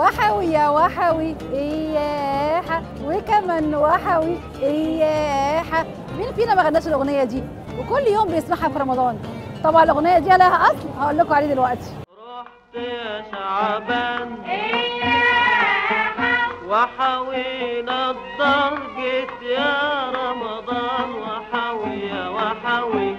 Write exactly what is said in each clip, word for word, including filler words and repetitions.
وحوي يا وحوي إياحة، وكمان وحوي إياحة. مين فينا ما غناش الأغنية دي وكل يوم بيسمعها في رمضان؟ طبعا الأغنية دي لها أصل هقول لكم عليه دلوقتي. رحت يا شعبان إياحة وحوينا الدار، جيت يا رمضان وحوي يا وحوي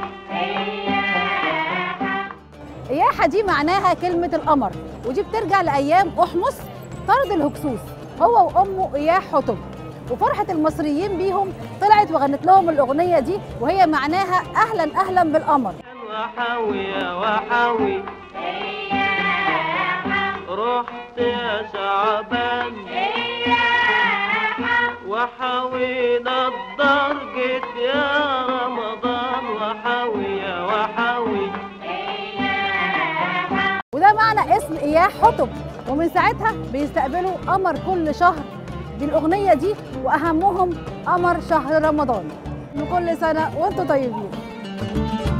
إياحة دي معناها كلمة القمر، ودي بترجع لأيام أحمس طرد الهكسوس هو وأمه إياح حطب، وفرحة المصريين بيهم طلعت وغنت لهم الأغنية دي وهي معناها أهلا أهلا بالقمر. وحوي يا وحوي رحت يا شعبان وحوينا الدار، جيت يا رمضان وحوي يا وحوي. وده معنى اسم إياح حطب، ومن ساعتها بيستقبلوا قمر كل شهر بالأغنية دي، وأهمهم قمر شهر رمضان. وكل سنة وانتم طيبين.